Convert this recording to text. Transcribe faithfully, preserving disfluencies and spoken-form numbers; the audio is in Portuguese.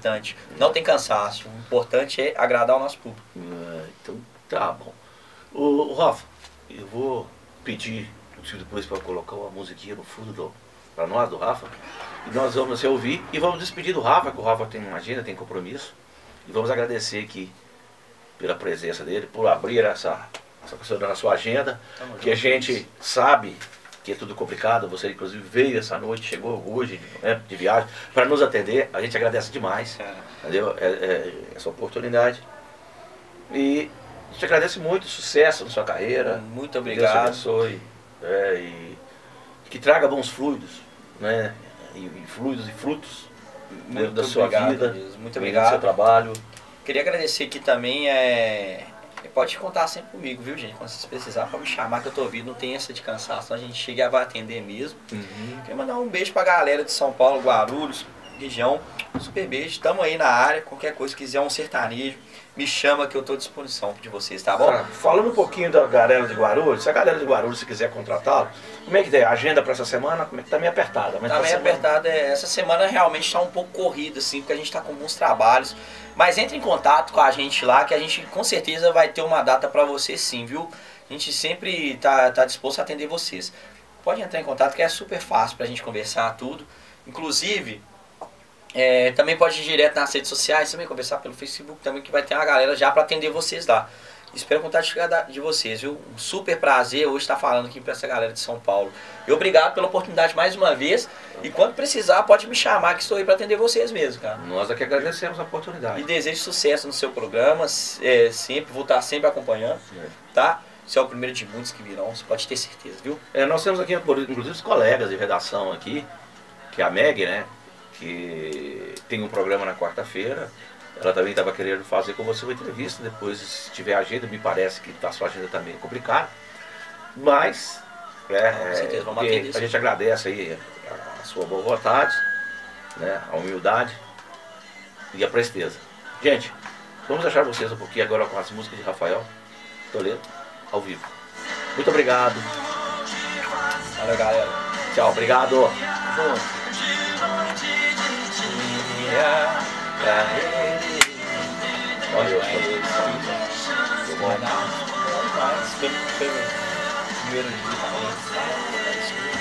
importante. Não tem cansaço. O importante é agradar o nosso público. Ah, então tá bom. O, o Rafa, eu vou pedir depois para colocar uma musiquinha no fundo do, para nós, do Rafa. E nós vamos se ouvir e vamos despedir do Rafa, que o Rafa tem uma agenda, tem compromisso. E vamos agradecer aqui pela presença dele, por abrir essa, essa questão da sua agenda. Tamo que junto, a gente isso. sabe que é tudo complicado. Você inclusive veio essa noite, chegou hoje, né, de viagem, para nos atender. A gente agradece demais, é. entendeu? É, é, essa oportunidade. E a gente agradece muito, sucesso na sua carreira. Muito obrigado. Deus te abençoe. É, e que traga bons fluidos, né? E, e fluidos e frutos muito da sua obrigado, vida, mesmo. Muito obrigado. Do seu trabalho. Queria agradecer aqui também, é... pode contar sempre comigo, viu, gente? Quando vocês precisarem, pode me chamar que eu tô ouvindo, não tem essa de cansaço, a gente chega e vai atender mesmo. Uhum. Queria mandar um beijo pra galera de São Paulo, Guarulhos, região, super beijo, tamo aí na área, qualquer coisa, quiser um sertanejo, me chama que eu tô à disposição de vocês, tá bom? Ah, falando um pouquinho da galera de Guarulhos, se a galera de Guarulhos se quiser contratá-lo, como é que tem? A agenda para essa semana, como é que tá meio apertada? Tá meio apertada, é, essa semana realmente está um pouco corrida, assim, porque a gente tá com alguns trabalhos, mas entre em contato com a gente lá, que a gente com certeza vai ter uma data para você sim, viu? A gente sempre tá, tá disposto a atender vocês. Pode entrar em contato que é super fácil pra gente conversar tudo, inclusive... É, também pode ir direto nas redes sociais, também conversar pelo Facebook, também que vai ter uma galera já para atender vocês lá. Espero contar de vocês, viu? Um super prazer hoje estar falando aqui para essa galera de São Paulo. E obrigado pela oportunidade mais uma vez. E quando precisar, pode me chamar que estou aí para atender vocês mesmo, cara. Nós aqui agradecemos a oportunidade. E desejo sucesso no seu programa, é, sempre, vou estar sempre acompanhando, é. tá? Você é o primeiro de muitos que virão, você pode ter certeza, viu? É, nós temos aqui, inclusive, os colegas de redação aqui, que é a Meg, né? Que tem um programa na quarta-feira. Ela também estava querendo fazer com você uma entrevista. Depois, se tiver agenda, me parece que a sua agenda também é complicada. Mas é, com certeza, vamos é, a gente agradece aí a, a sua boa vontade, né, a humildade e a presteza. Gente, vamos deixar vocês um pouquinho agora com as músicas de Rafael Toledo ao vivo. Muito obrigado. Valeu, galera. Tchau, obrigado. Junto. Olha, eu sou bom. Primeiro dia,